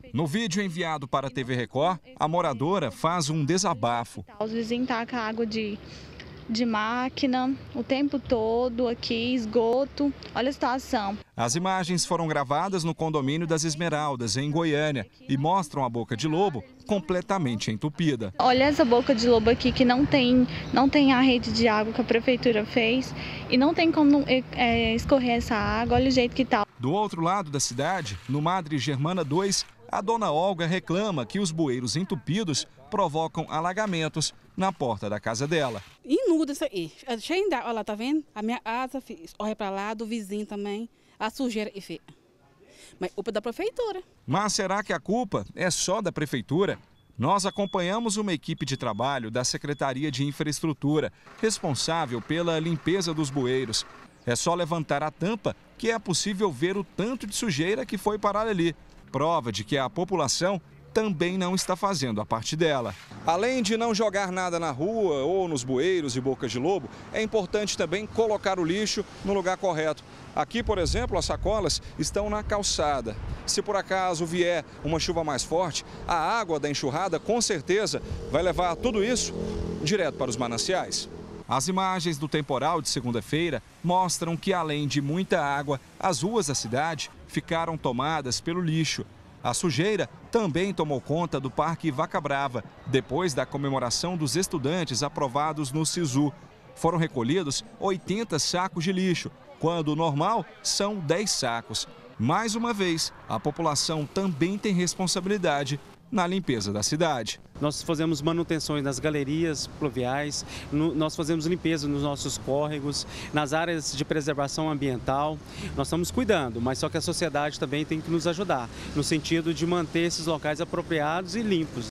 No vídeo enviado para a TV Record, a moradora faz um desabafo. Os vizinhos tacam água de máquina o tempo todo aqui, esgoto. Olha a situação. As imagens foram gravadas no condomínio das Esmeraldas, em Goiânia, e mostram a boca de lobo completamente entupida. Olha essa boca de lobo aqui que não tem a rede de água que a prefeitura fez e não tem como escorrer essa água. Olha o jeito que tá. Do outro lado da cidade, no Madre Germana 2, a dona Olga reclama que os bueiros entupidos provocam alagamentos na porta da casa dela. Inunda isso aí. É cheio de água, olha lá, tá vendo? A minha asa, olha pra lá, do vizinho também. A sujeira é feia. Mas culpa da prefeitura. Mas será que a culpa é só da prefeitura? Nós acompanhamos uma equipe de trabalho da Secretaria de Infraestrutura, responsável pela limpeza dos bueiros. É só levantar a tampa que é possível ver o tanto de sujeira que foi parar ali. Prova de que a população também não está fazendo a parte dela. Além de não jogar nada na rua ou nos bueiros e bocas de lobo, é importante também colocar o lixo no lugar correto. Aqui, por exemplo, as sacolas estão na calçada. Se por acaso vier uma chuva mais forte, a água da enxurrada com certeza vai levar tudo isso direto para os mananciais. As imagens do temporal de segunda-feira mostram que, além de muita água, as ruas da cidade ficaram tomadas pelo lixo. A sujeira também tomou conta do Parque Vaca Brava, depois da comemoração dos estudantes aprovados no SISU. Foram recolhidos 80 sacos de lixo, quando o normal são 10 sacos. Mais uma vez, a população também tem responsabilidade na limpeza da cidade. Nós fazemos manutenções nas galerias pluviais, nós fazemos limpeza nos nossos córregos, nas áreas de preservação ambiental. Nós estamos cuidando, mas só que a sociedade também tem que nos ajudar, no sentido de manter esses locais apropriados e limpos.